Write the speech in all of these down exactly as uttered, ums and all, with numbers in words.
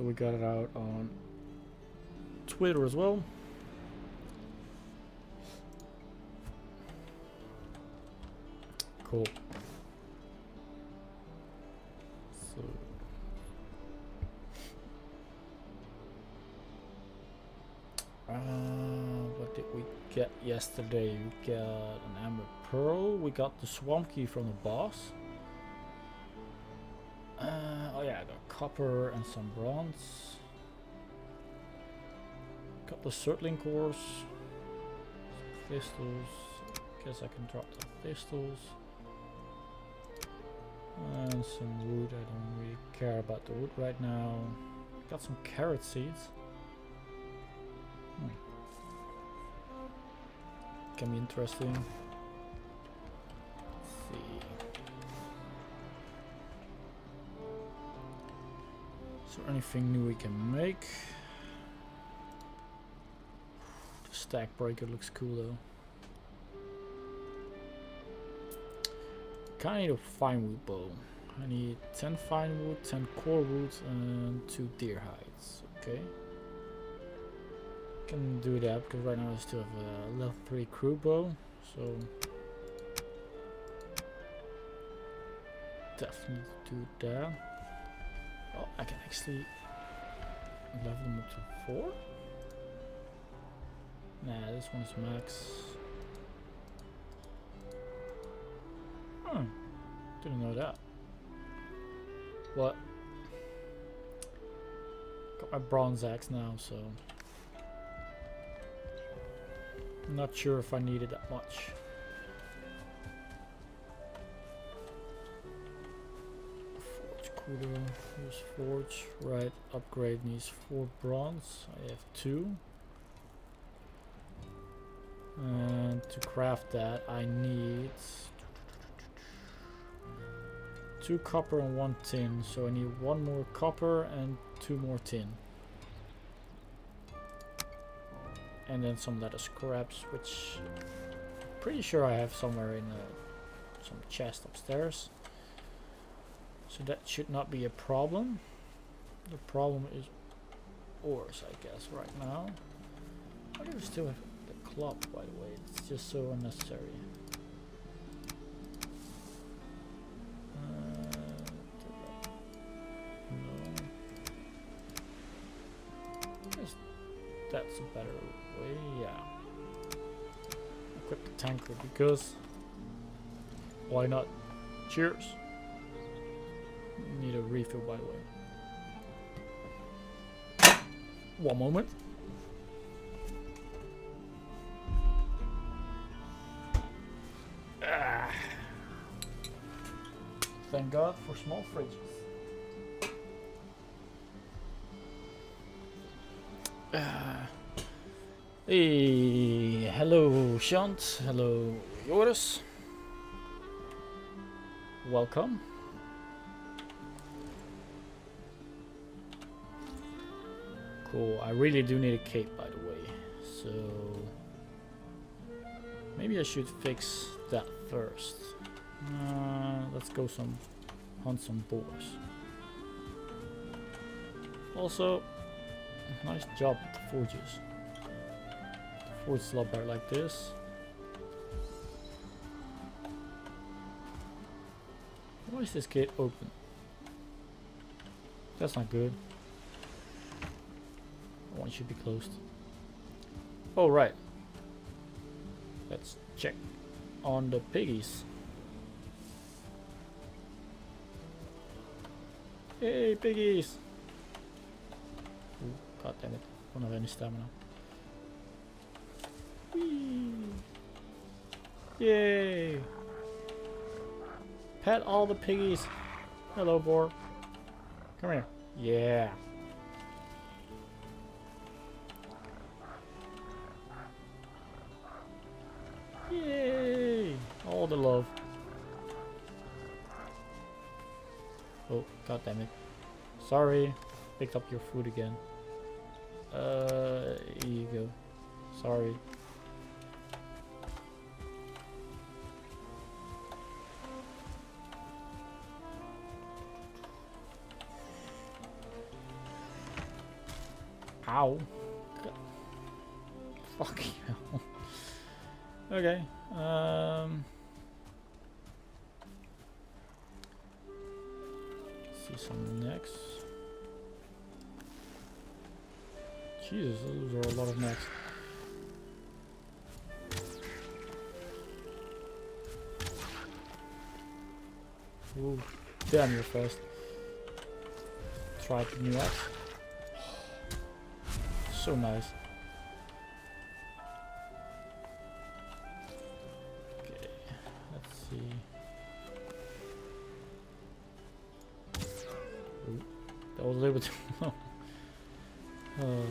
So we got it out on Twitter as well. Cool. So uh, what did we get yesterday? We got an Amber Pearl. We got the Swamp Key from the boss. Uh, oh yeah, I got copper and some bronze. Got the Surtling cores. Thistles. Guess I can drop the thistles. And some wood. I don't really care about the wood right now. Got some carrot seeds. Hmm. Can be interesting. Let's see. Is there anything new we can make? The stack breaker looks cool though. Kinda need a fine wood bow. I need ten fine wood, ten core wood, and two deer hides. Okay. Can do that because right now I still have a level three crew bow, so definitely do that. Oh, I can actually level them up to four. Nah, this one's max. Hmm, didn't know that. What? Got my bronze axe now, so I'm not sure if I need it that much. Forge cooler, here's forge. Right, upgrade needs four bronze. I have two. And to craft that, I need two copper and one tin, so I need one more copper and two more tin. And then some leather scraps, which I'm pretty sure I have somewhere in a, some chest upstairs. So that should not be a problem. The problem is ores, I guess, right now. Why do we still have the club, by the way? It's just so unnecessary. That's a better way, yeah. Equip the tanker because why not? Cheers. Need a refill, by the way. One moment. Ah. Thank God for small fridges. Uh, hey, hello Shant, hello Joris. Welcome. Cool, I really do need a cape, by the way, so maybe I should fix that first. Uh, let's go some hunt some boars. Also, nice job with the forges. The forge is a lot better like this. Why is this gate open? That's not good. One should be closed. Oh, right. Let's check on the piggies. Hey, piggies! Ooh, God damn it. Don't have any stamina. Whee! Yay! Pet all the piggies. Hello, boar. Come here. Yeah. Yay! All the love. Oh, God damn it. Sorry. Picked up your food again. Uh, here you go. Sorry. Ow. God. Fucking hell. Okay. Um. See some necks. Jesus, those are a lot of necks. Ooh, damn, you're fast. Try the new axe. So nice. Okay, let's see. Ooh, that was a little bit too long. Uh,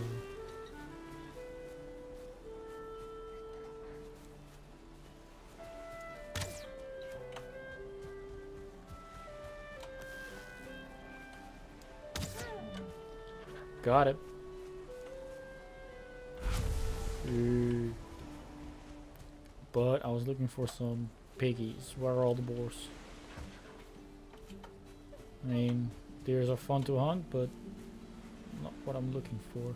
got it. Ooh. But I was looking for some piggies. Where are all the boars? I mean, deers are fun to hunt, but not what I'm looking for.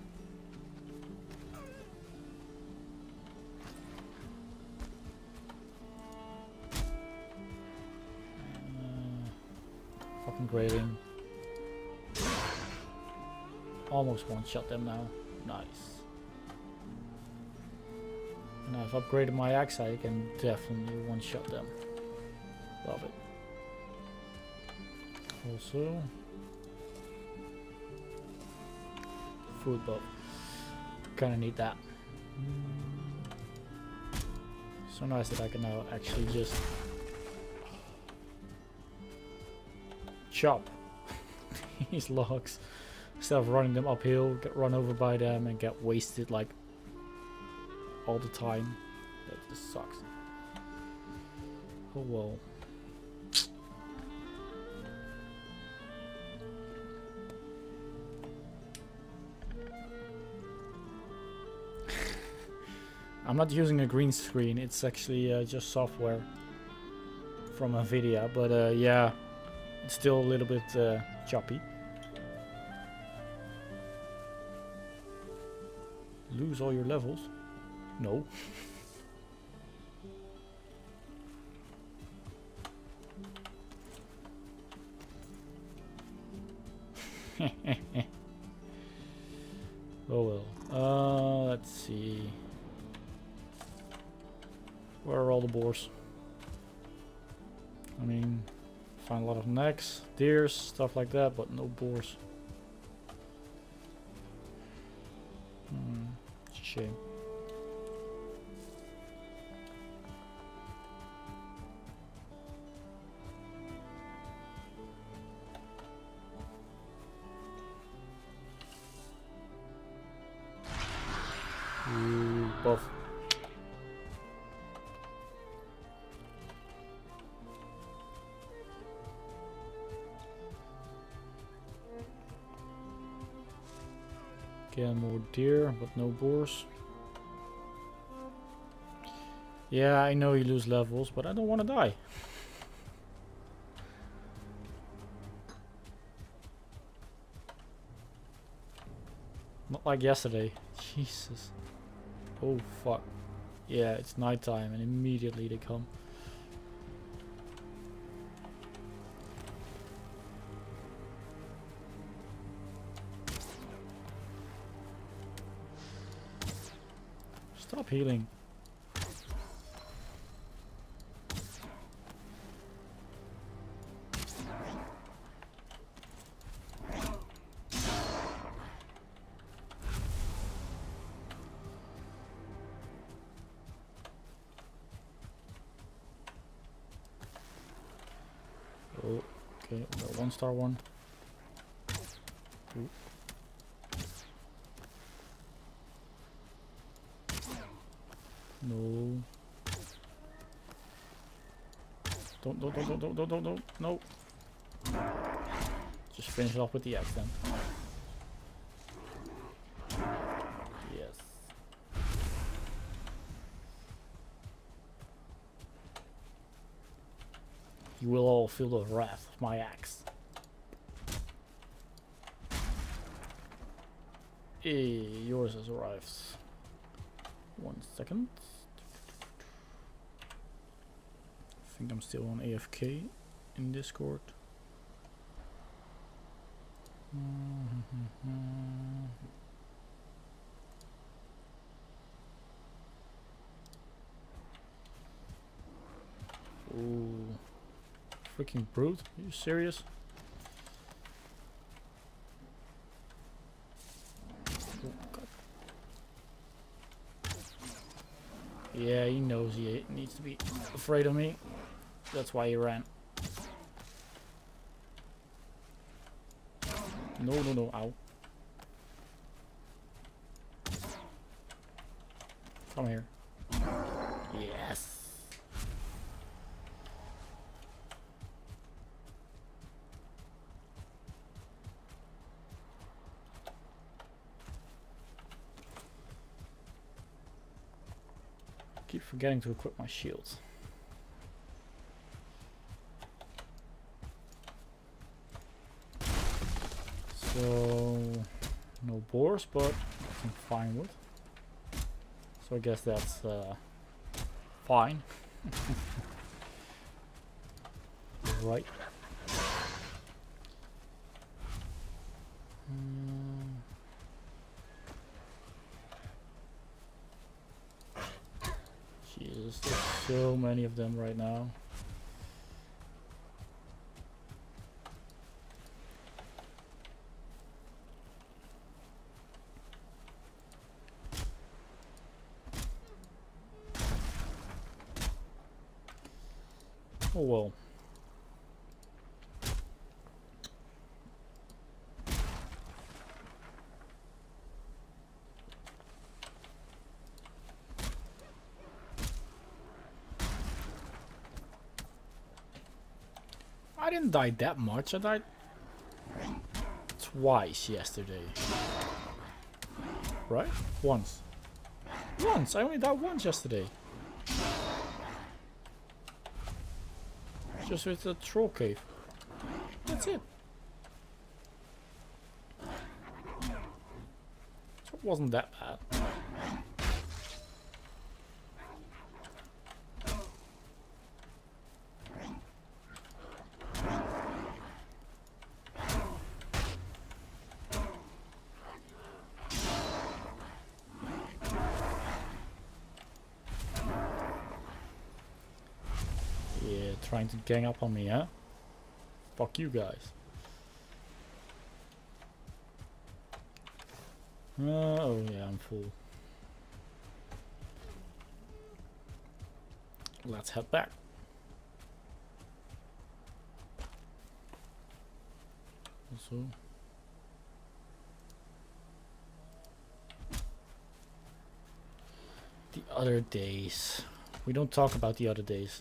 Uh, fucking grading. Almost one-shot them now. Nice. And I've upgraded my axe, I can definitely one-shot them. Love it. Also, food buff. Kinda need that. So nice that I can now actually just chop these logs instead of running them uphill, get run over by them and get wasted like all the time. That just sucks. Oh well. I'm not using a green screen, it's actually uh, just software from a video, but uh, yeah, it's still a little bit uh, choppy. Lose all your levels? No. Oh well. Uh, let's see. Where are all the boars? I mean, find a lot of necks, deers, stuff like that, but no boars. Hmm, it's a shame. Ooh, buff. Again, more deer, but no boars. Yeah, I know you lose levels, but I don't want to die. Not like yesterday. Jesus. Oh fuck. Yeah, it's nighttime and immediately they come. Stop healing. Oh, okay, we got one star one. Ooh. No. Don't, don't, don't, don't, don't, don't, don't, don't, no. Just finish it off with the axe then. Yes. You will all feel the wrath of my axe. Hey, yours has arrived. One second. I think I'm still on A F K in Discord. Ooh. Freaking brute. Are you serious? Oh, God. Yeah, he knows he needs to be afraid of me. That's why he ran. No, no, no. Ow. Come here. Yes. Keep forgetting to equip my shields. So no boars, but I'm fine with. So I guess that's uh, fine. Right. Mm. Jesus, there's so many of them right now. Oh well. I didn't die that much. I died twice yesterday. Right? Once. Once. I only died once yesterday. Just with the troll cave. That's it. So it wasn't that bad. Yeah, trying to gang up on me, huh? Fuck you guys. Uh, oh yeah, I'm full. Let's head back. Also, the other days. We don't talk about the other days.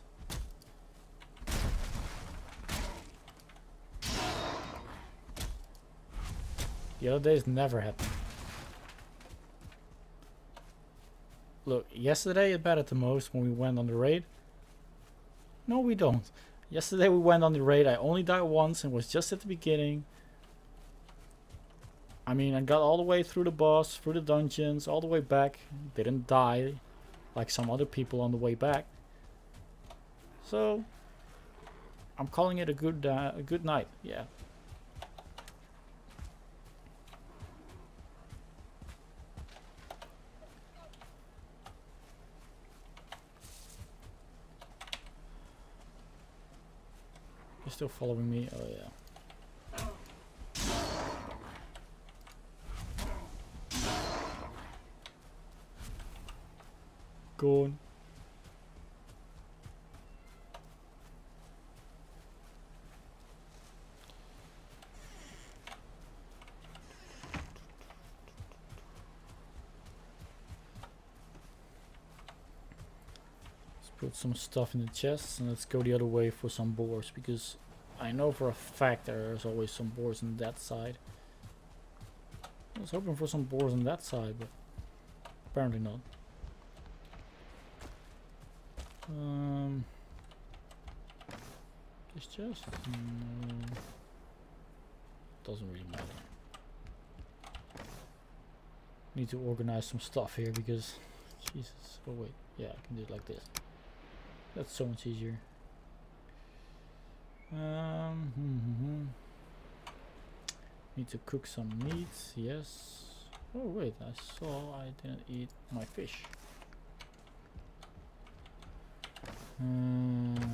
The other days never happen. Look, yesterday it mattered the most when we went on the raid. No, we don't. Yesterday we went on the raid. I only died once and was just at the beginning. I mean, I got all the way through the boss, through the dungeons, all the way back. Didn't die like some other people on the way back. So, I'm calling it a good, uh, a good night. Yeah. You're still following me? Oh yeah. Go on. Let's put some stuff in the chest and let's go the other way for some boars, because I know for a fact there's always some boars on that side. I was hoping for some boars on that side, but apparently not. Um, this chest? No, doesn't really matter. Need to organize some stuff here because Jesus. Oh wait, yeah, I can do it like this. That's so much easier. Um, hmm, hmm, hmm. Need to cook some meat. Yes. Oh wait, I saw I didn't eat my fish. Uh,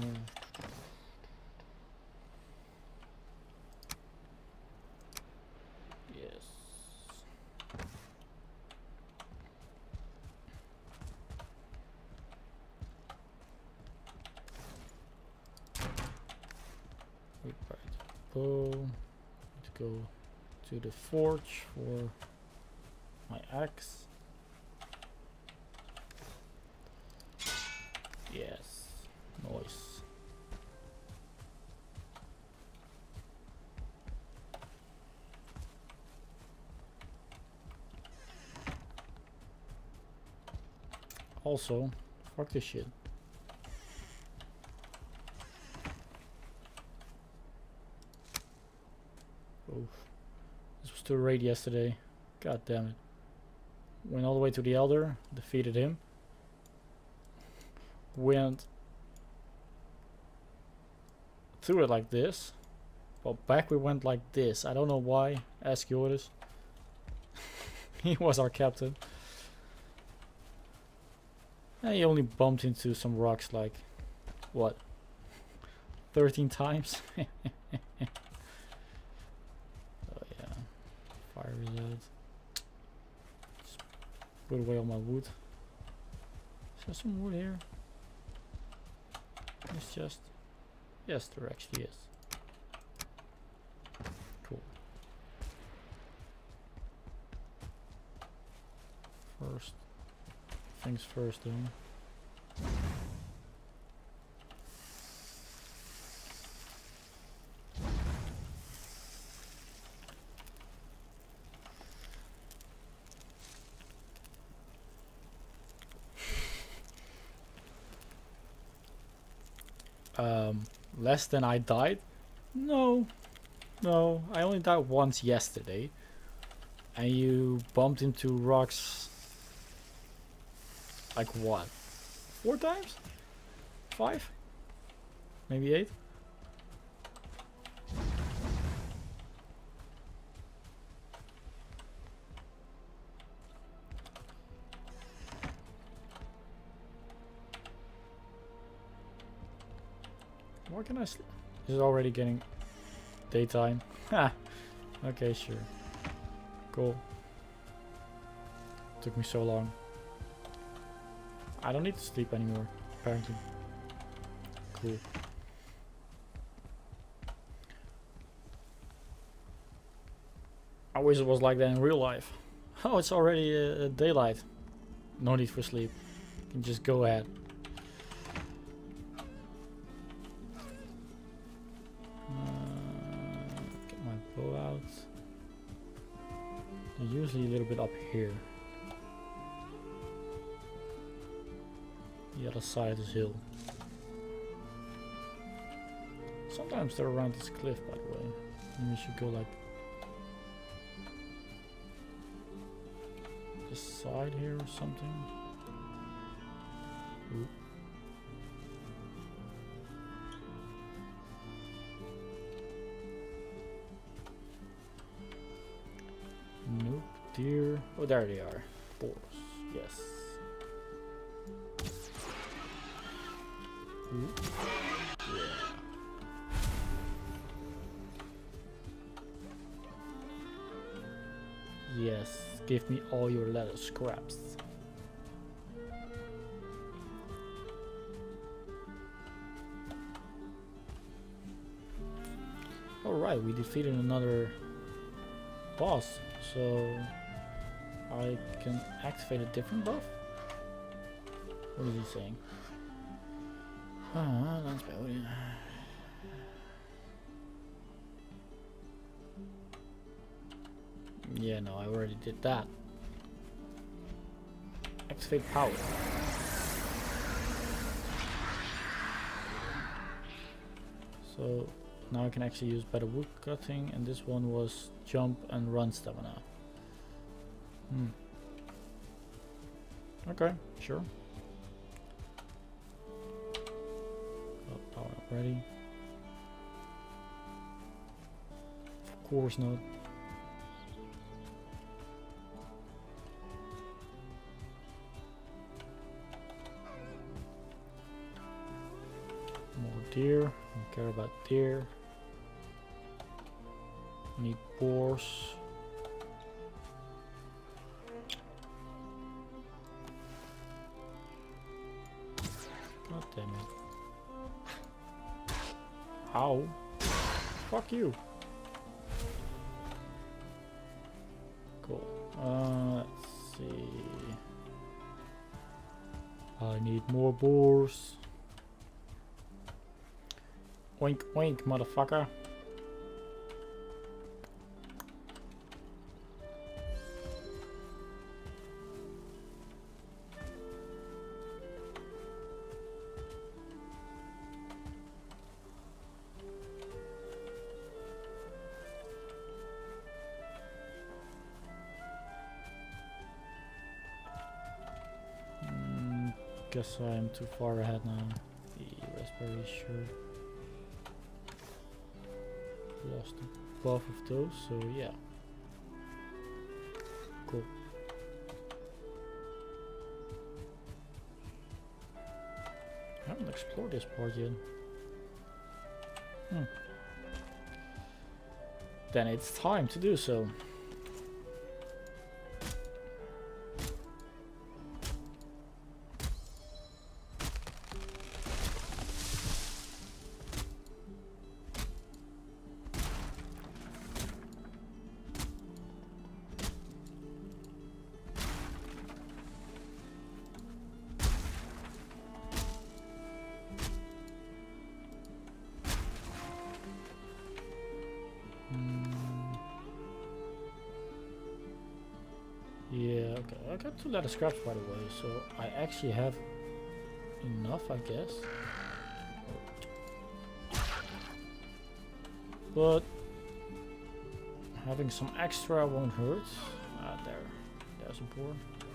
yes. Wait, right. Bow. Let's go to the forge for my axe. Yes. Nice. Also, fuck this shit. Oof. This was too raid yesterday. God damn it. Went all the way to the Elder, defeated him. Went through it like this. But back we went like this. I don't know why. Ask Joris. He was our captain. And he only bumped into some rocks like, what, thirteen times? Oh yeah, fire is out. Just put away all my wood. Is there some wood here? It's just, yes, there actually is. Cool. First. Things first, though. Um, less than I died? No, no. I only died once yesterday, and you bumped into rocks. Like what? Four times? Five? Maybe eight? Where can I sleep? It's already getting daytime. Ha! Okay, sure. Cool. Took me so long. I don't need to sleep anymore, apparently. Cool. I wish it was like that in real life. Oh, it's already uh, daylight. No need for sleep. You can just go ahead. Uh, get my bow out. They're usually a little bit up here. The other side of this hill. Sometimes they're around this cliff, by the way. And we should go like this side here or something. Ooh. Nope, deer. Oh, there they are. Boars. Yes. Ooh. Yeah. Yes, give me all your leather scraps. Alright, we defeated another boss, so I can activate a different buff? What is he saying? Ah, that's bad. Yeah, no, I already did that. Activate power. So now I can actually use better wood cutting, and this one was jump and run stamina. Hmm. Okay, sure. Got power up ready. Of course not. More deer. Don't care about deer. Need boars. God damn it. Ow. Fuck you. Cool. Uh, let's see. I need more boars. Oink oink, motherfucker. Mm, guess I'm too far ahead now. The raspberry, sure. Lost both of those, so yeah. Cool. I haven't explored this part yet. Hmm. Then it's time to do so. Yeah, okay. I got two leather scraps by the way, so I actually have enough, I guess. But having some extra won't hurt. Ah, there. There's important.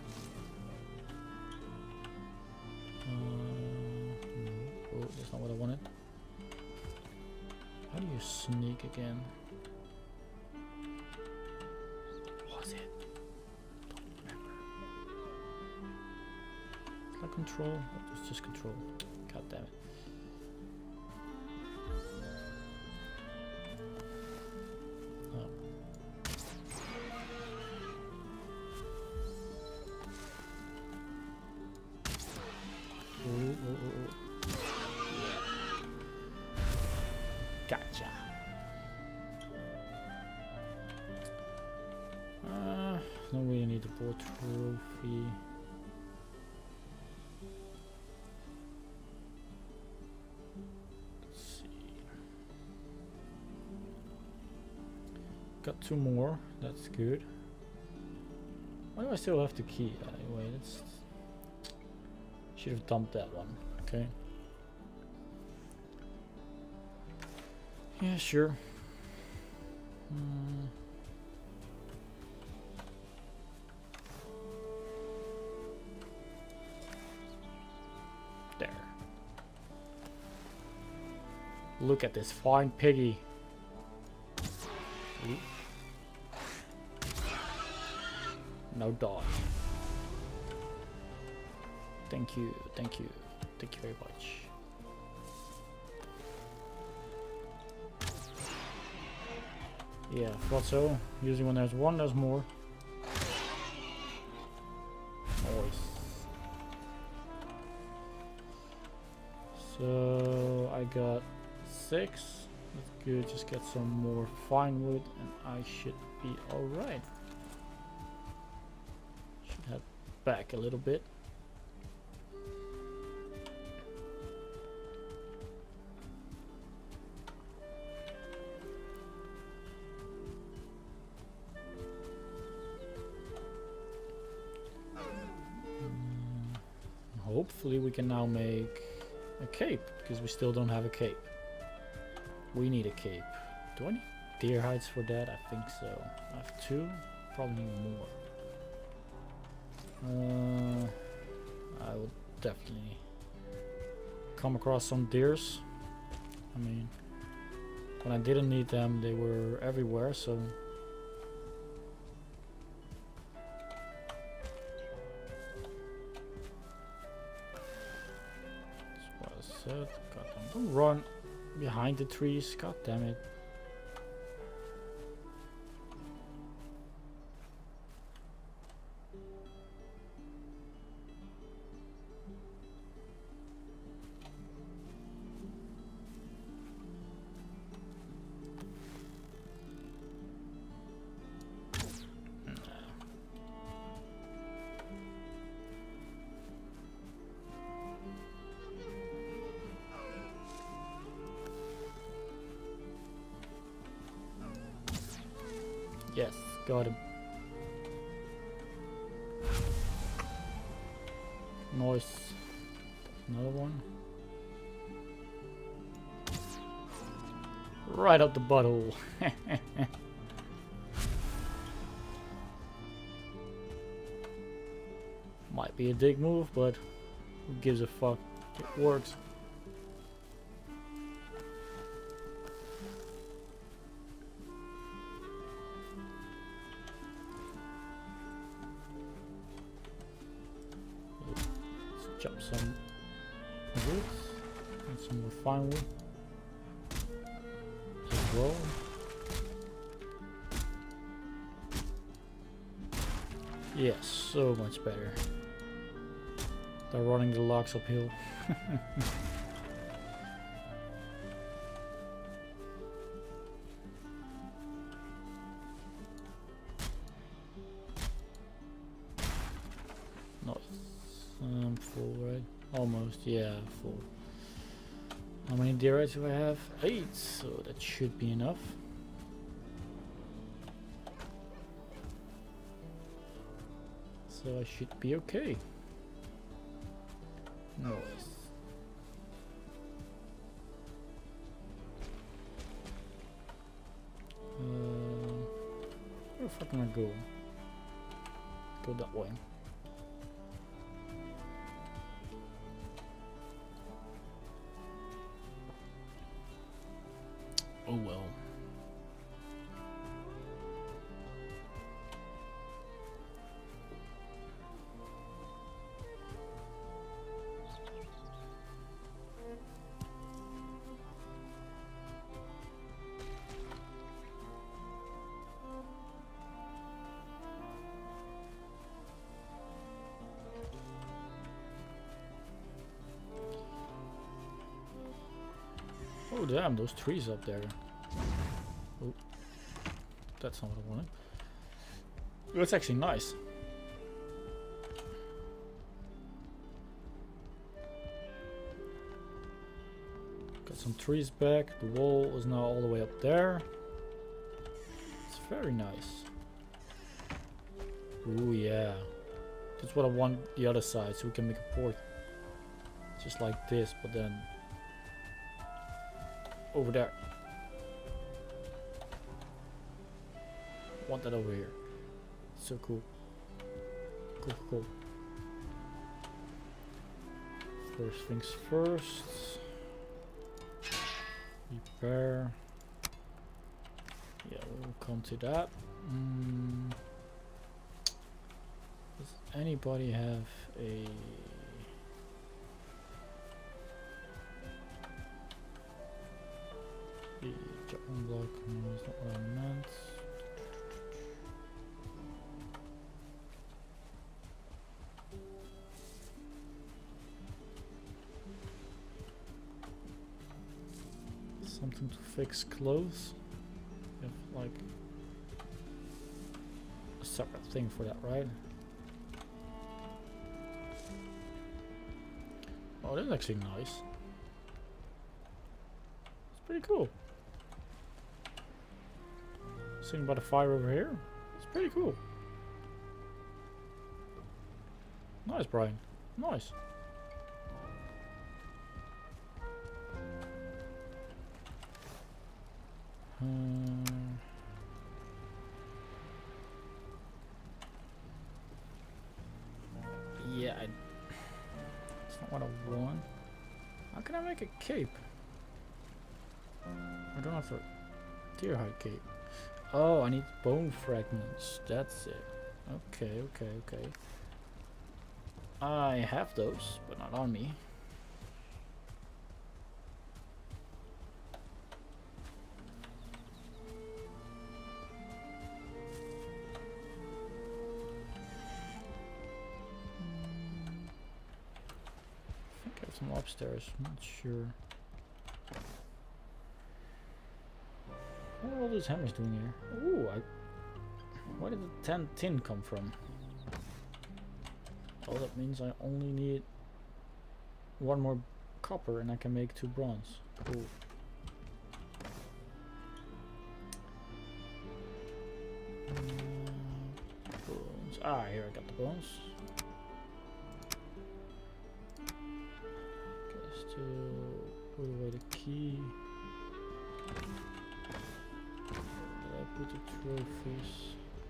Uh, no. Oh, that's not what I wanted. How do you sneak again? What was it? Control? Oh, it's just control. God damn it. Oh. Ooh, ooh, ooh, ooh. Gotcha. Uh, no, we need the board trophy. Got two more, that's good. Why do I still have the key? Anyway, that's... Should have dumped that one, okay. Yeah, sure. Hmm. There. Look at this fine piggy. Ooh. No dodge. Thank you, thank you, thank you very much. Yeah, thought so. Usually when there's one, there's more. Nice. So I got six. That's good. Just get some more fine wood, and I should be all right. Should head back a little bit. Hopefully we can now make a cape, because we still don't have a cape. We need a cape. Do I need deer hides for that? I think so. I have two, probably need more. Uh, I will definitely come across some deers. I mean, when I didn't need them, they were everywhere, so. That's what I said. God damn, don't run behind the trees, god damn it. Yes, got him. Nice. Another one. Right up the butthole. Might be a dick move, but who gives a fuck? It works. Chop some wood and some more fine wood as well. Yes, so much better. They're running the logs uphill. Nice. I'm full, right? Almost, yeah, full. How many deer eyes do I have? Eight, so that should be enough. So I should be okay. Nice. Uh, where the fuck can I go? Go that way. Oh well. Oh damn, those trees up there. Oh, that's not what I wanted. That's actually nice. Got some trees back. The wall is now all the way up there. It's very nice. Ooh yeah. That's what I want the other side, so we can make a port. Just like this, but then over there. Want that over here. So cool. Cool, cool. First things first. Repair. Yeah, we'll come to that. Mm. Does anybody have a chopping block? No, that's not what I meant. Something to fix clothes. You have like a separate thing for that, right? Oh, that's actually nice. It's pretty cool. Sitting by the fire over here. It's pretty cool. Nice, Brian. Nice. Um, yeah, I, One of one. How can I make a cape? I don't have a deer hide cape. Oh, I need bone fragments. That's it. Okay, okay, okay. I have those, but not on me. I think I have some upstairs. I'm not sure. What are all these hammers doing here? Ooh, I... Where did the ten tin come from? Oh, that means I only need one more copper and I can make two bronze. Cool. Mm, bones. Ah, here I got the bones. Guess to put away the key. Where did I put the trophies?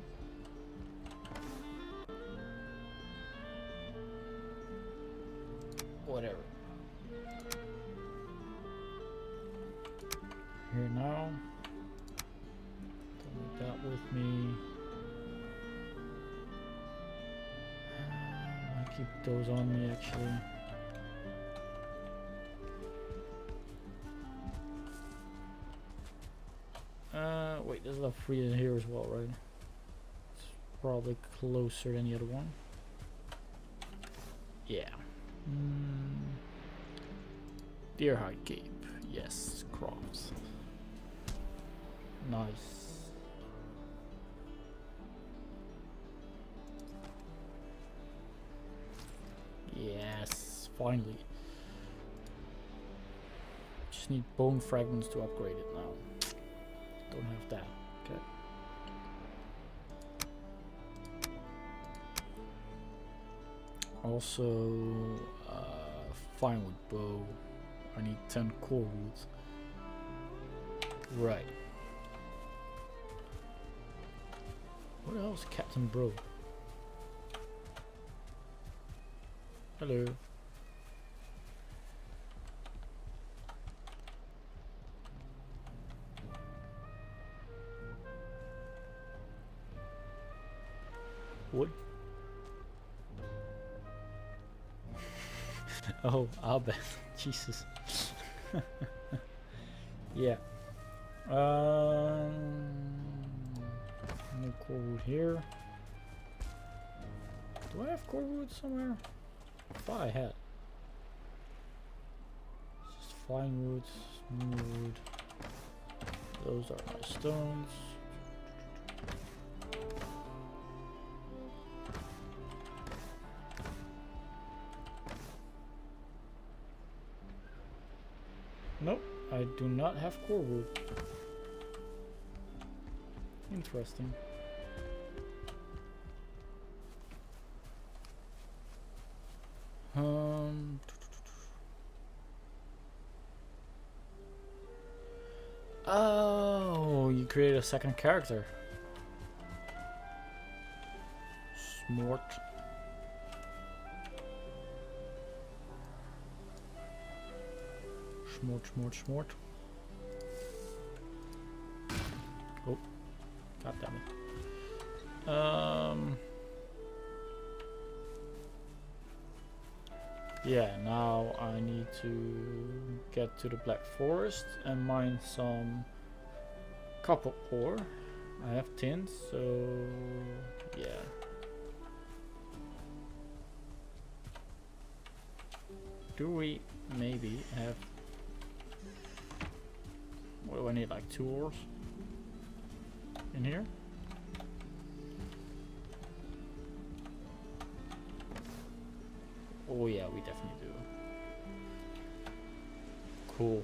Whatever. Here now. Don't need that with me. I keep those on me actually. Uh, wait, there's a freezer here as well, right? It's probably closer than the other one. Yeah. Mm. Deer hide cape. Yes, crops. Nice. Yes, finally. Just need bone fragments to upgrade it now. Don't have that. Okay. Also, uh, fine wood bow. I need ten core wood. Right. What else, Captain Bro? Hello. Wood? Oh, I'll bet. Jesus. Yeah. Um, no core wood here. Do I have core wood somewhere? I thought I had. It's just fine wood, smooth wood. Those are my stones. Nope, I do not have core wood. Interesting. Um. Oh, you create a second character. Smart. Smart, smart, smart. Oh, god damn it. Um. Yeah, now I need to get to the Black Forest and mine some copper ore. I have tin, so yeah. Do we maybe have... What do I need, like two ores in here? Oh yeah, we definitely do. Cool.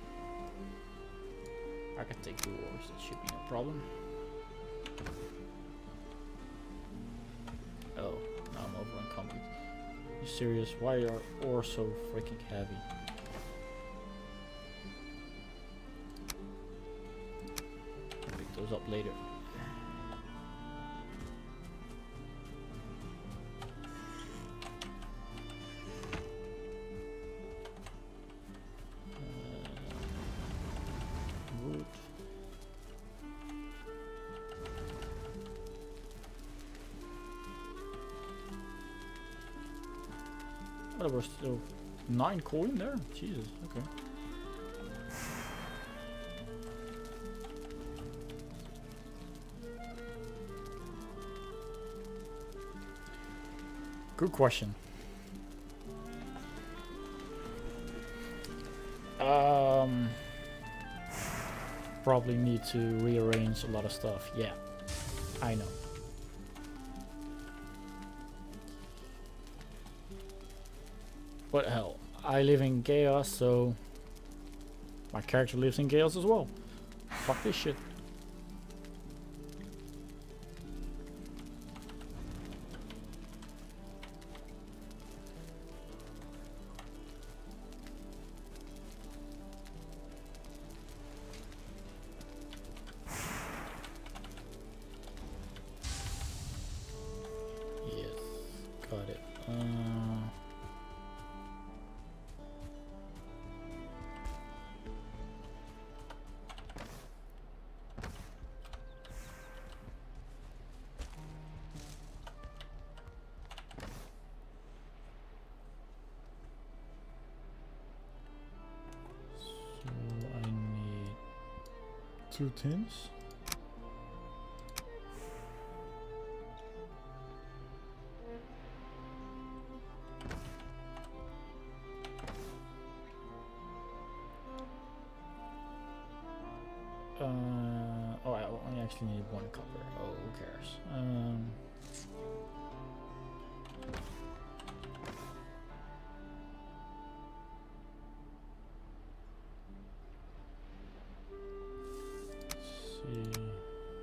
I can take two ores, that should be no problem. Oh, now I'm over encumbered. You serious? Why are ores so freaking heavy? I'll pick those up later. Oh, there were still nine coal in there? Jesus, okay. Good question. Um, probably need to rearrange a lot of stuff. Yeah, I know. But hell, I live in chaos, so my character lives in chaos as well. Fuck this shit. Yes, got it. Uh, Two tins. Uh, oh, I only actually need one copper. Oh, who cares? Um, let's see.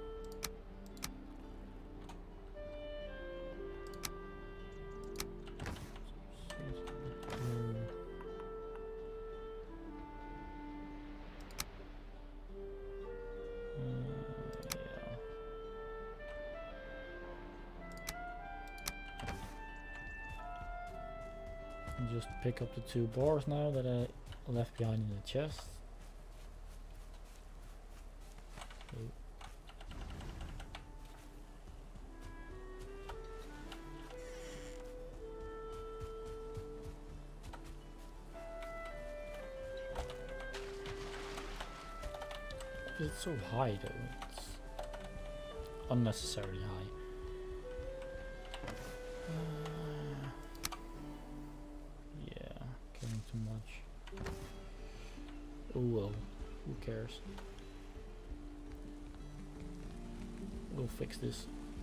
Just pick up the two bars now that I left behind in the chest. Oh. It's so high though, it's unnecessarily high. Uh, yeah, getting too much. Oh well, who cares? We'll fix this.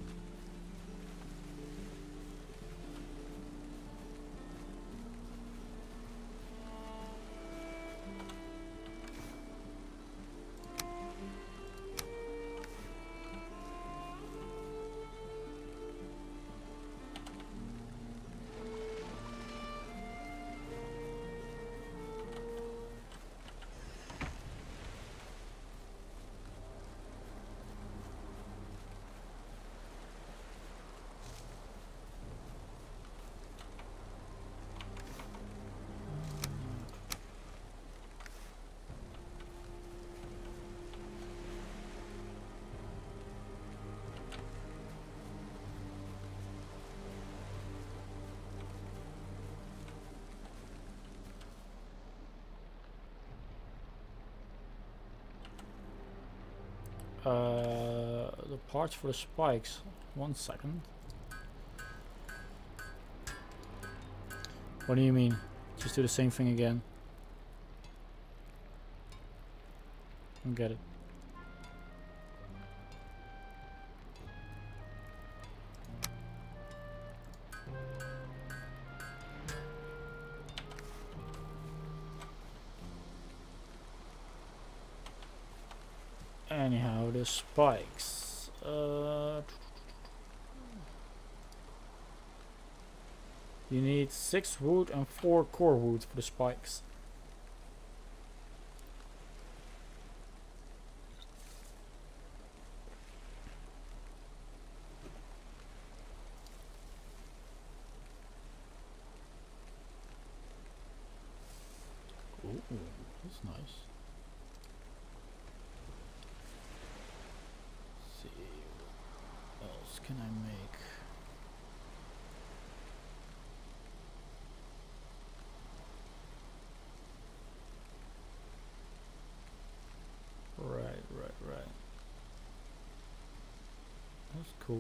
Uh, the parts for the spikes. One second. What do you mean? Just do the same thing again. I don't get it. Anyhow, the spikes. Uh, you need six wood and four core wood for the spikes. Ooh, that's nice. What else can I make? cool.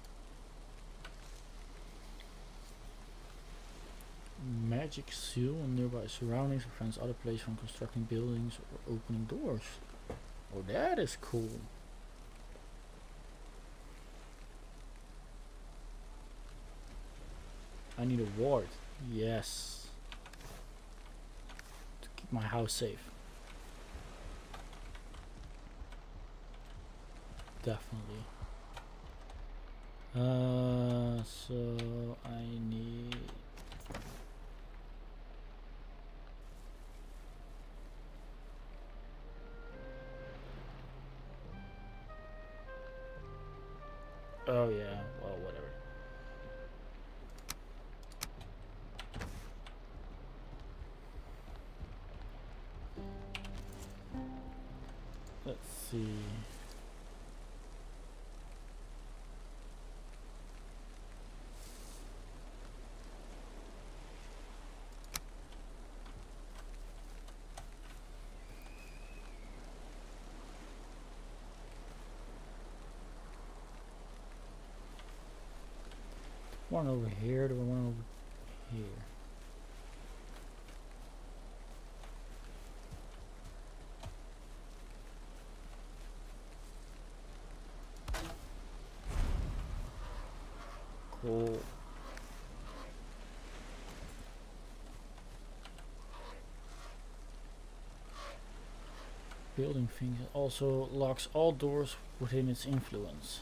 Magic seal on nearby surroundings prevents other players from constructing buildings or opening doors. Oh, that is cool. I need a ward. Yes. To keep my house safe. Definitely. Uh, so I need... Oh yeah, well, whatever. Let's see. One over here, the one over here. Cool. Building things also locks all doors within its influence.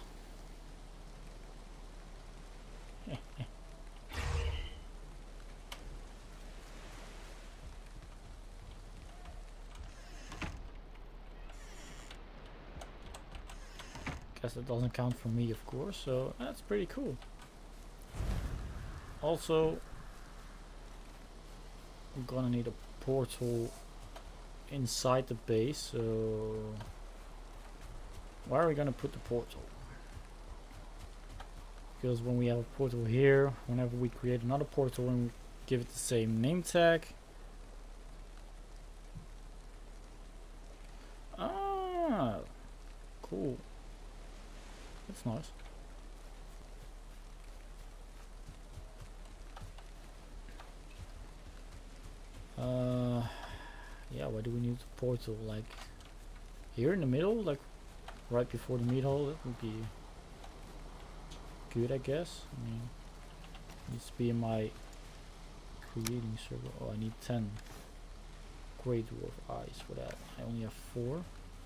Guess that doesn't count for me, of course, so that's pretty cool. Also, I'm gonna need a portal inside the base, so where are we gonna put the portal? Because when we have a portal here, whenever we create another portal and we give it the same name tag. Ah, cool. That's nice. Uh, yeah, why do we need the portal? Like here in the middle, like right before the meat hole? That would be good, I guess. I mean, it needs to be in my creating circle. Oh, I need ten Grey Dwarf eyes for that. I only have four.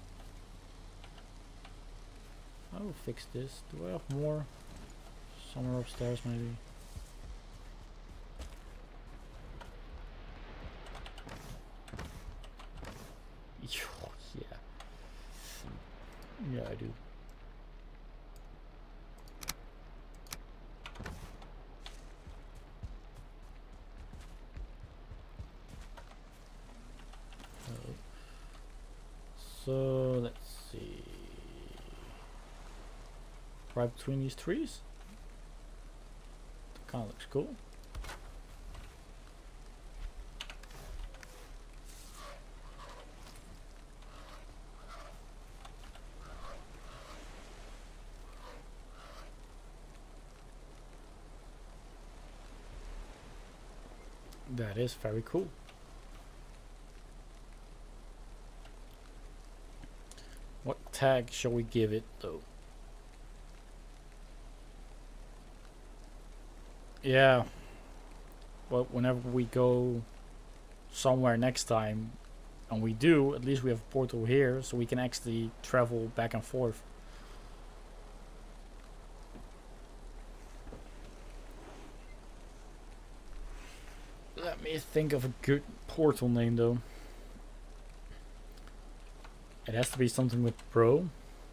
I will fix this. Do I have more? Somewhere upstairs, maybe. Yeah. Yeah, I do. Oh. So let's see. Right between these trees. Kind of looks cool. That is very cool. What tag shall we give it though? Yeah. Well, whenever we go somewhere next time, and we do, at least we have a portal here, so we can actually travel back and forth. Let me think of a good portal name though. It has to be something with pro.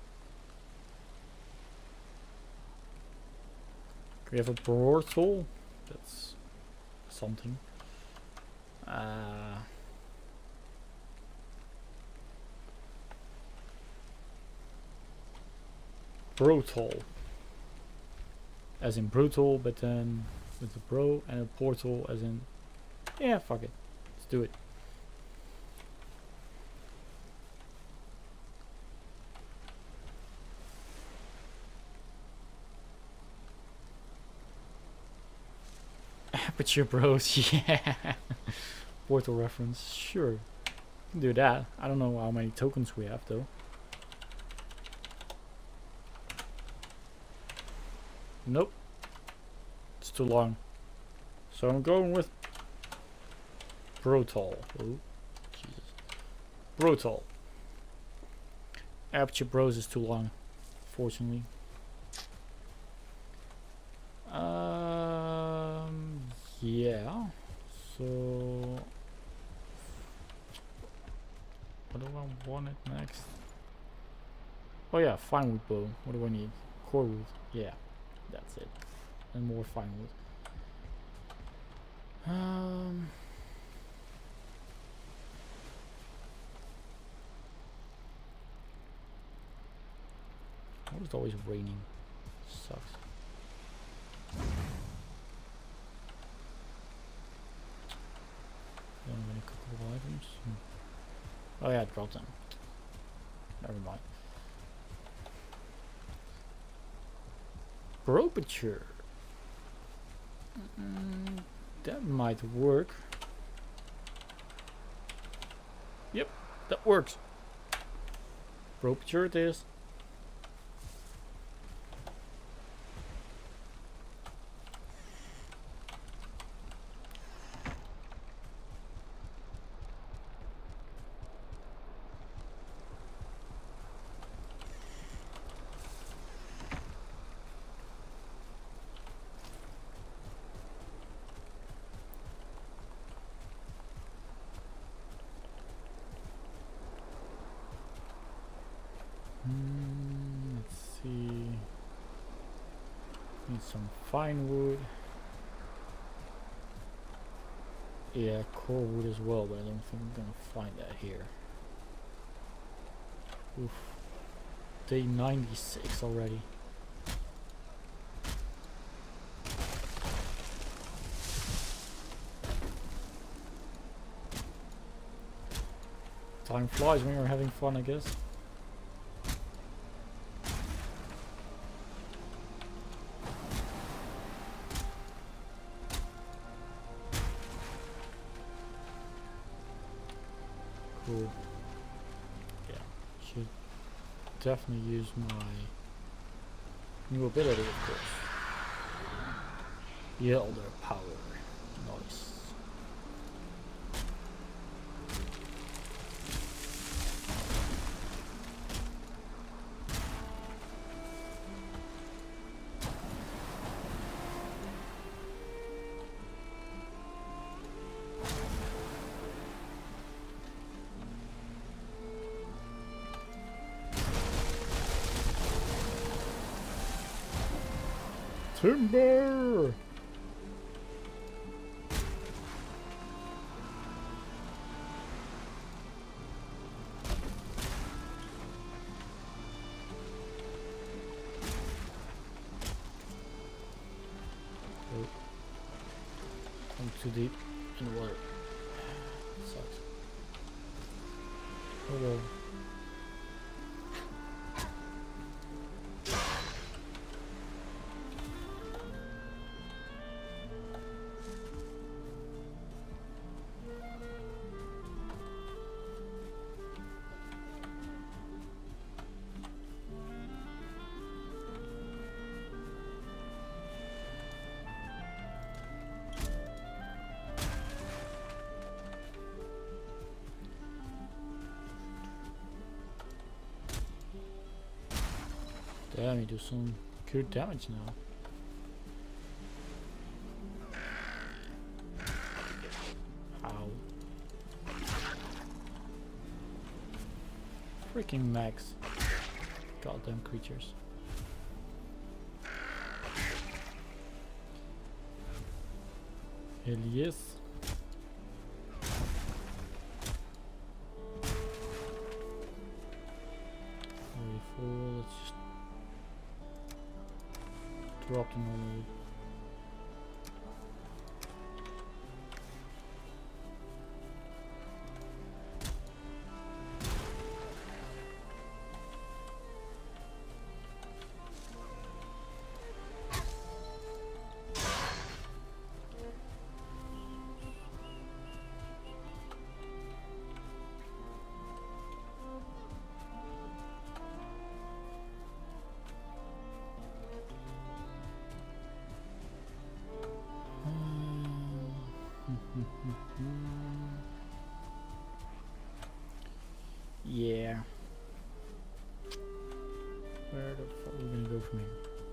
We have a portal. That's something. Uh, brutal. As in brutal, but then with the pro, and a portal as in... Yeah, fuck it. Let's do it. Aperture bros, yeah. Portal reference, sure. Can do that. I don't know how many tokens we have though. Nope. It's too long. So I'm going with Brutal. Oh, Jesus. Brutal. Aperture bros is too long, fortunately. Um, yeah. So, what do I want it next? Oh yeah, fine wood bow. What do I need? Core wood. Yeah, that's it. And more fine wood. Um. Why is it always raining? Sucks. Don't have any cookable items. Hmm. Oh yeah, I dropped them. Never mind. Aperture. Mm, that might work. Yep, that works. Aperture it is. Mm, let's see. Need some fine wood. Yeah, core wood as well, but I don't think I'm gonna find that here. Oof. Day ninety-six already. Time flies when you're having fun, I guess. Cool. Yeah, should definitely use my new ability, of course. Elder power. Nice. Timber! Oh. I'm too deep in the water. Sucks. Oh well. Damn, you do some good damage now. Ow. Freaking max. Goddamn creatures. Hell yes. forty-four, let's just drop them all. yeah. Where the fuck are we gonna go from here?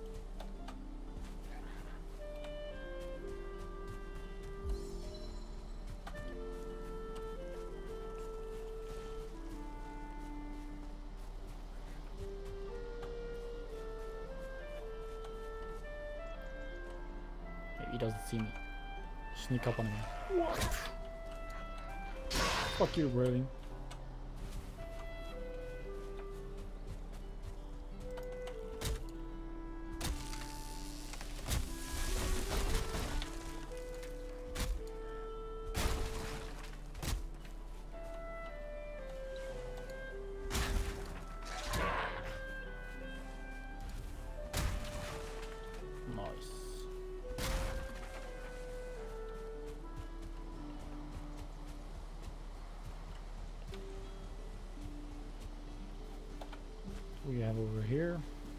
Maybe he doesn't see me. Sneak up on him. Fuck you, Railing. We have over here.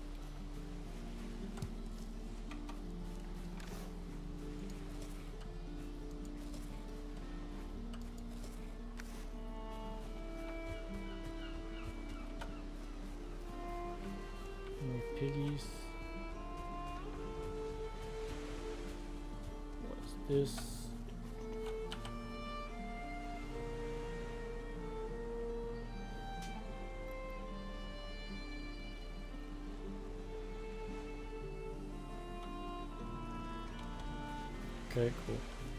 More piggies. What's this? Okay, cool.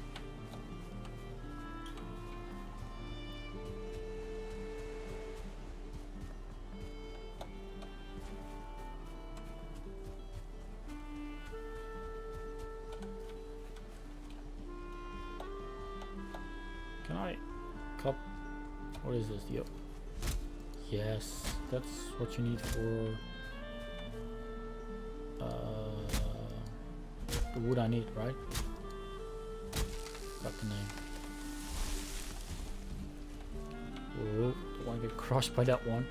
Can I cup? What is this? Yep. Yes, that's what you need for uh, the wood I need, right? Got the name. Whoa, don't want to get crushed by that one.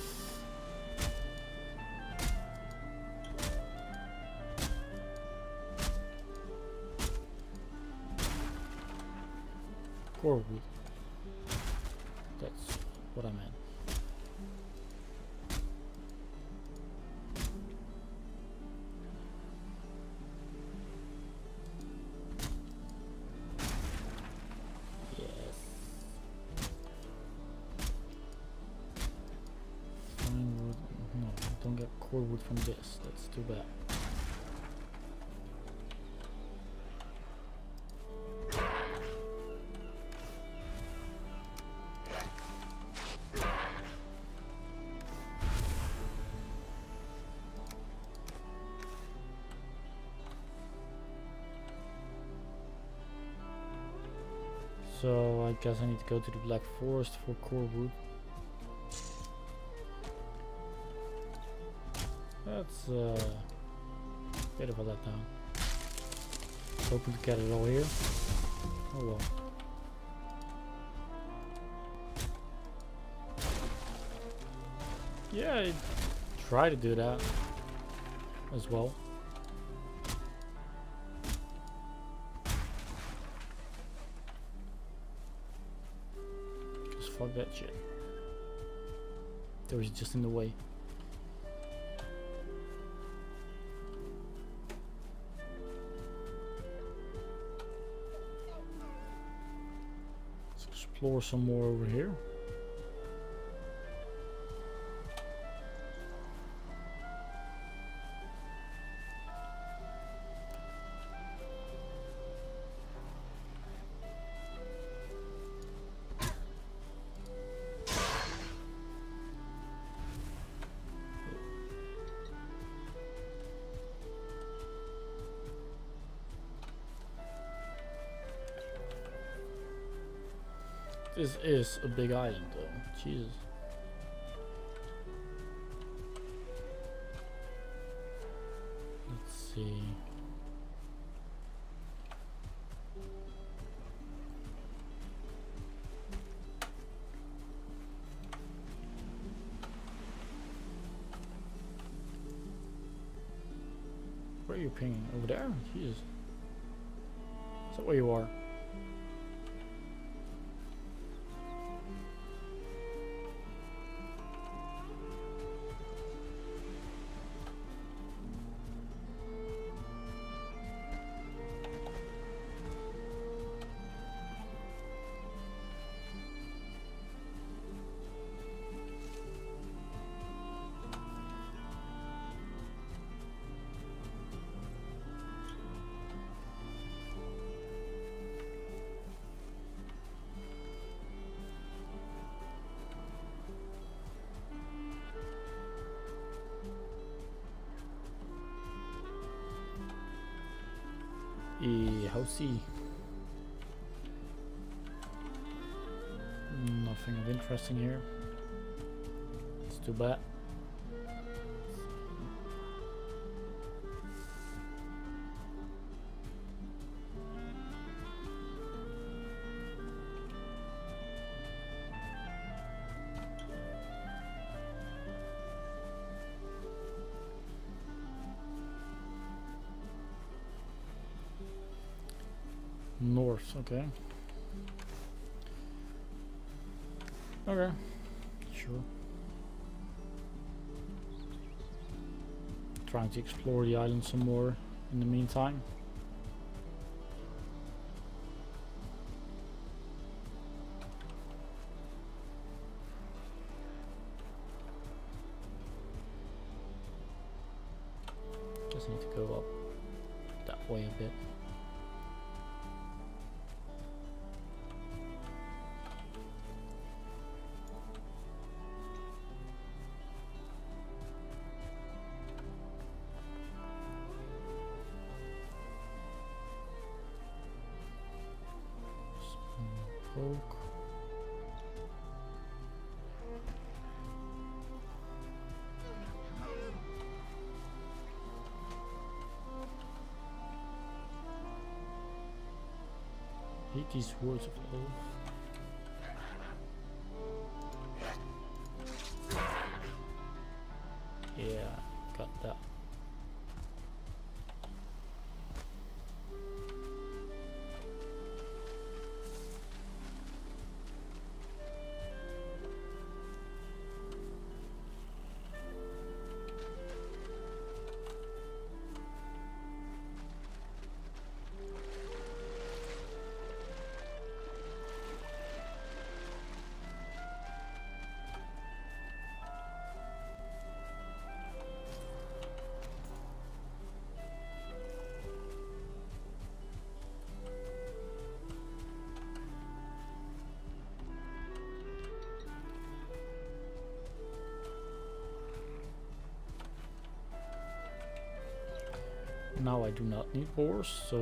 Core wood. That's what I meant. Don't get core wood from this, that's too bad. So I guess I need to go to the Black Forest for core wood. That's uh, a bit of a letdown. Hoping to get it all here. Oh well. Yeah, I try to do that as well. Just fuck that shit. There was just in the way. Explore some more over here. This is a big island though, Jesus. Let's see. Where are you pinging? Over there? Jesus. Is that where you are? housey. Nothing of interesting here. It's too bad. North, okay. Okay, sure. Trying to explore the island some more in the meantime. Just need to go up that way a bit. Poke. Hate these words of oath. Yeah, got that. Now I do not need boars, so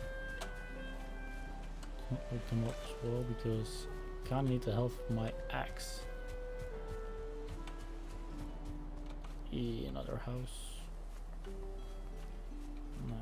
I'll open them up as well because I kinda need the health of my axe. E another house. Nah.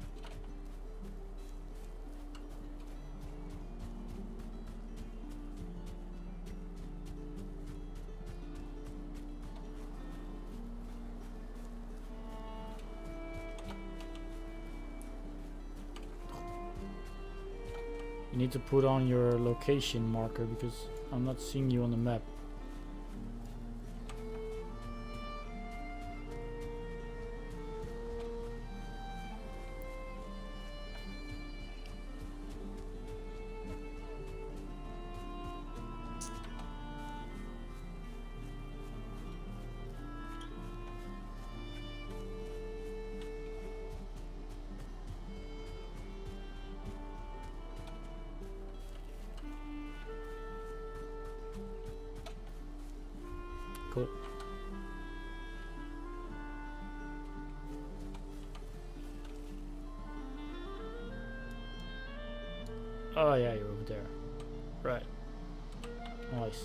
You need to put on your location marker because I'm not seeing you on the map. Cool. Oh yeah, you're over there. Right. Nice.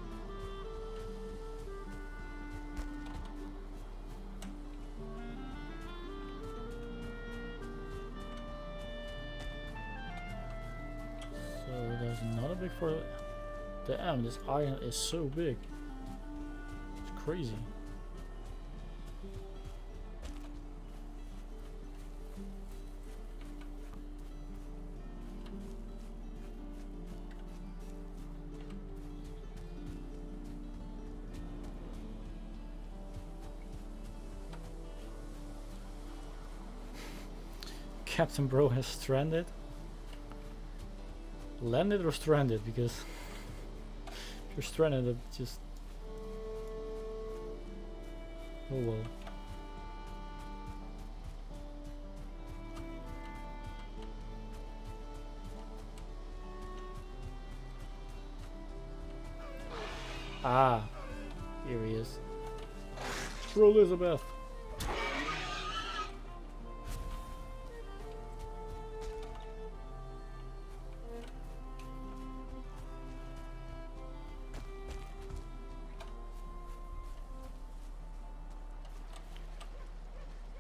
So there's another big for damn, this island is so big. Crazy. Captain Bro has stranded. Landed or stranded? Because if you're stranded, it just oh well. Ah, here he is. For Elizabeth.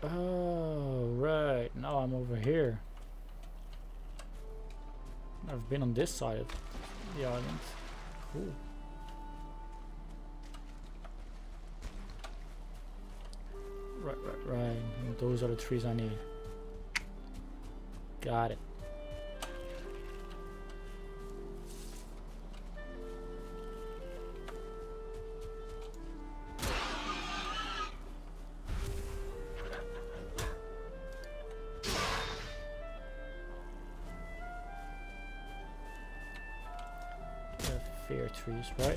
Oh, right. Now I'm over here. I've been on this side of the island. Cool. Right, right, right. And those are the trees I need. Got it. Fair trees, right?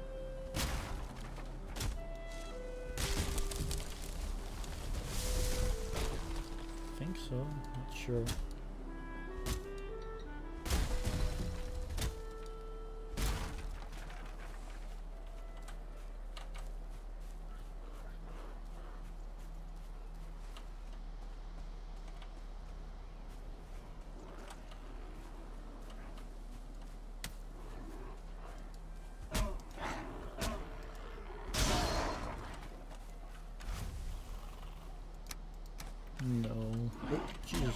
I think so, not sure. No. Oh, jeez.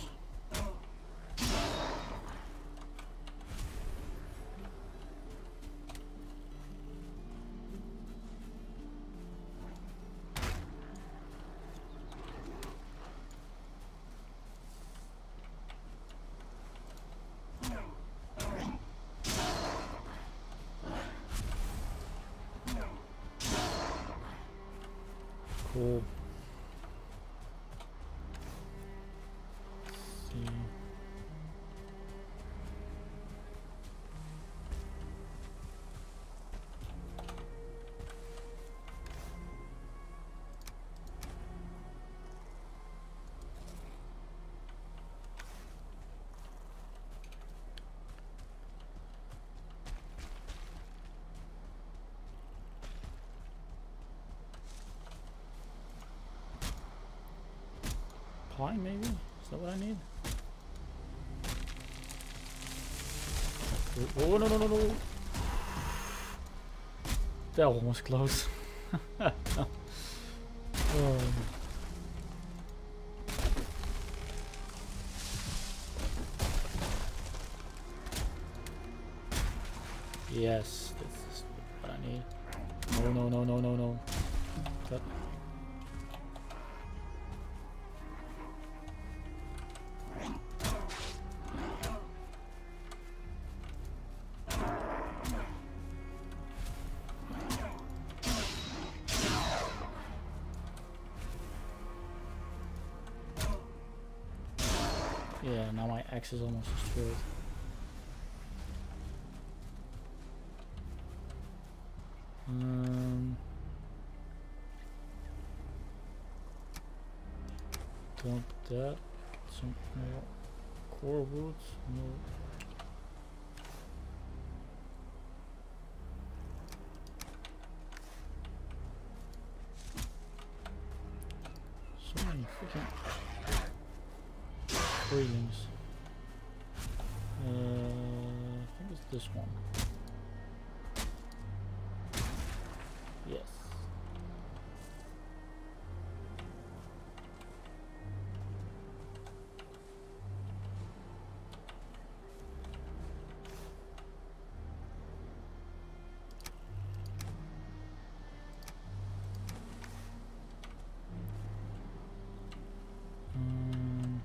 Cool. Let's see. Pine, maybe? Is that what I need? Oh, no, no, no, no. That one was close. Oh. Yes, this is what I need. No, no, no, no, no, no. That. Yeah, now my axe is almost destroyed. Um, dump that. Some more core wood. No. So many freaking railings. Uh, I think it's this one. Yes. Um,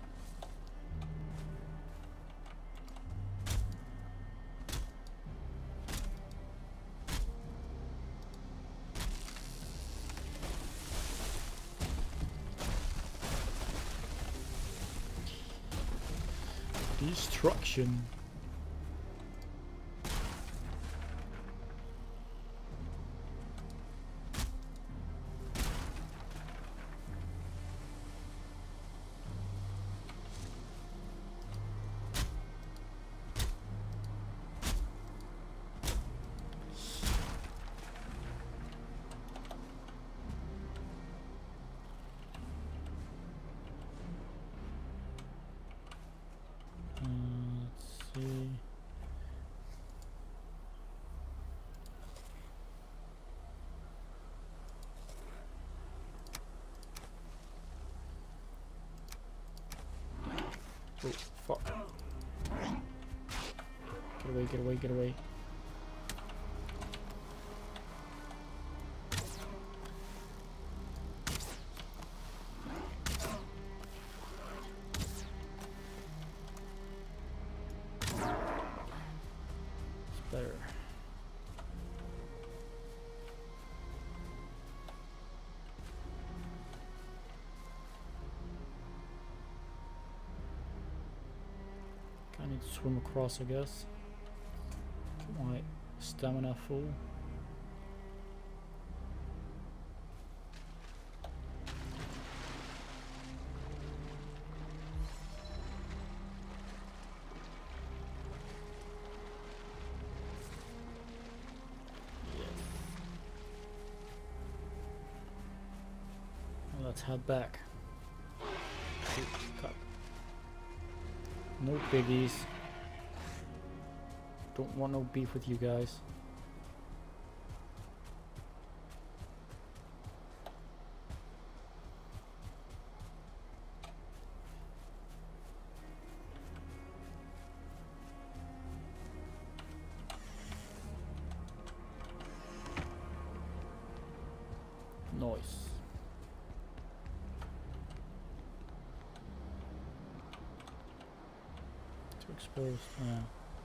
Destruction. Uh, let's Oh, fuck. Get away, get away, get away. It's better. I need to swim across, I guess. Get my stamina full. Yes. Well, let's head back. Cut. No biggies. Don't want no beef with you guys. Noise. Too exposed. Yeah.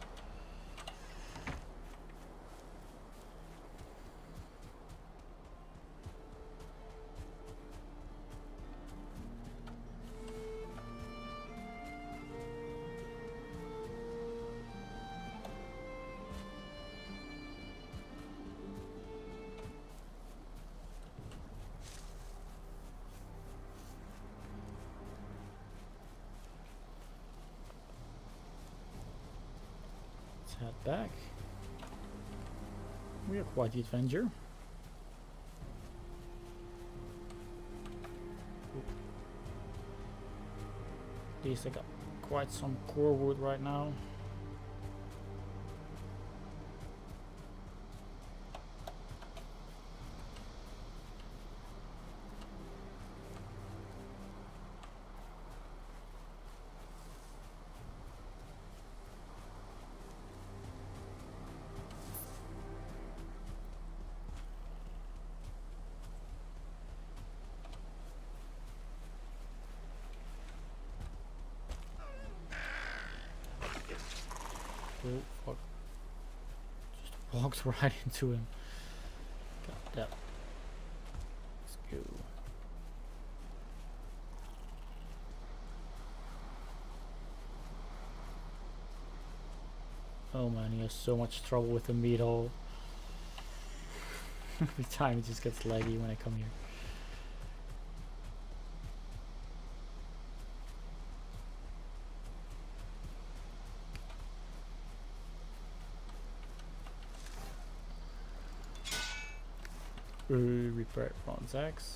Head back. We are quite the adventure. At least I got quite some core wood right now. Oh fuck. Just walked right into him. God damn. Let's go. Oh man, he has so much trouble with the meat hole. Every time it just gets laggy when I come here. Repair bronze axe.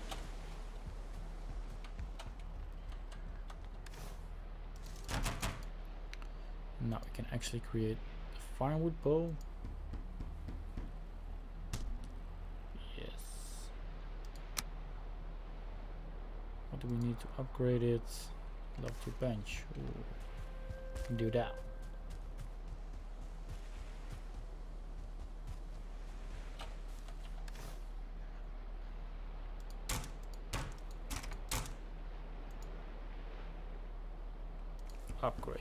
Now we can actually create a firewood bow. Yes. What do we need to upgrade it? Love to bench. Ooh. Can do that. Upgrade.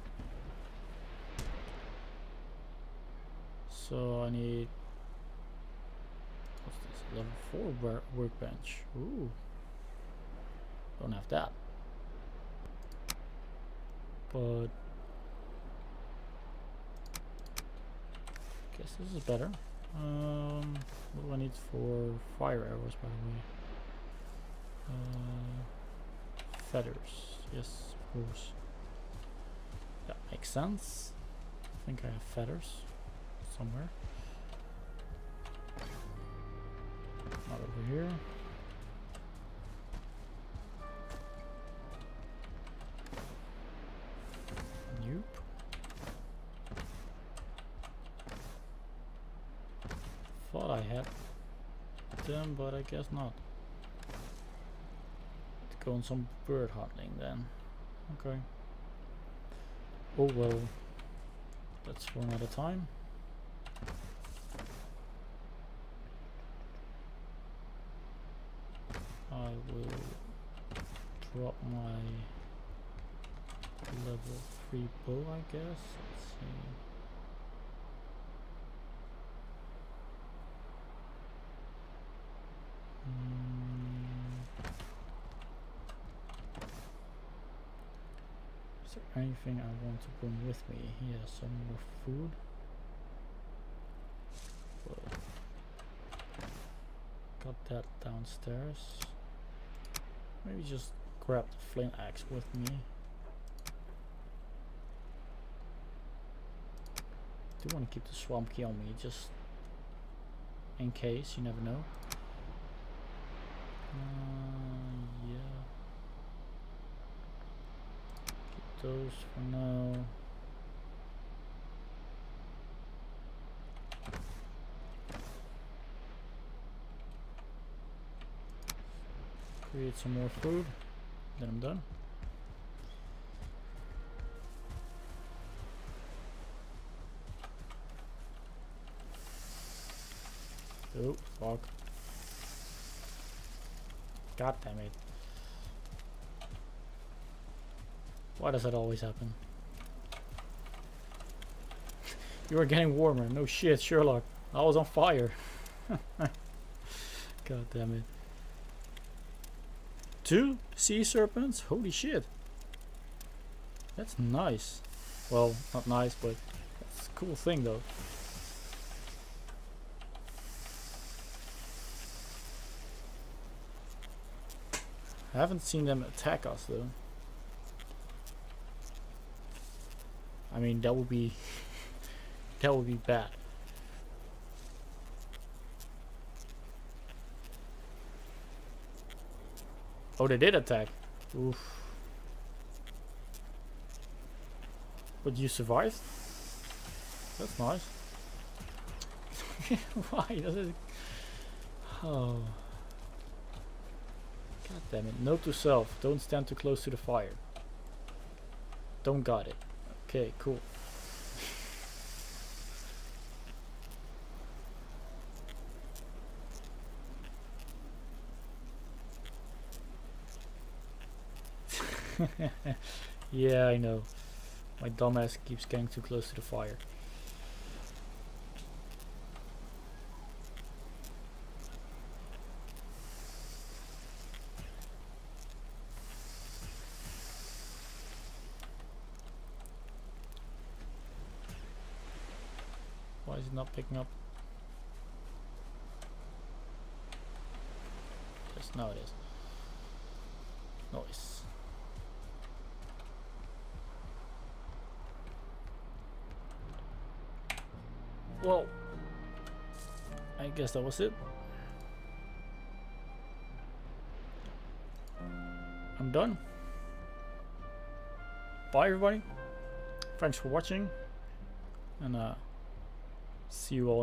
So I need, what's this, level four work workbench. Ooh, don't have that, but guess this is better. Um, what do I need for fire arrows, by the way? Uh, feathers, yes, of course. That makes sense. I think I have feathers somewhere. Not over here. Nope. Thought I had them, but I guess not. Let's go on some bird hunting then. Okay. Oh well, that's for another time. I will drop my level three bow, I guess. Let's see. Mm. Is there anything I want to bring with me? Yeah, some more food. Whoa. Got that downstairs. Maybe just grab the flint axe with me. Do want to keep the swamp key on me, just in case, you never know. Uh, yeah. Keep those for now. Create some more food, then I'm done. Oh, fuck. God damn it. Why does that always happen? You are getting warmer. No shit, Sherlock. I was on fire. God damn it. Two sea serpents? Holy shit. That's nice. Well, not nice, but that's a cool thing though. I haven't seen them attack us though. I mean, that would be that would be bad. Oh, they did attack. Oof. But you survived? That's nice. Why does it? Oh. God damn it. Note to self. Don't stand too close to the fire. Don't got it. Okay, cool. Yeah, I know. My dumbass keeps getting too close to the fire. Why is it not picking up? Yes, now it is. Nice. Well, I guess that was it. I'm done. Bye everybody. Thanks for watching, and uh, see you all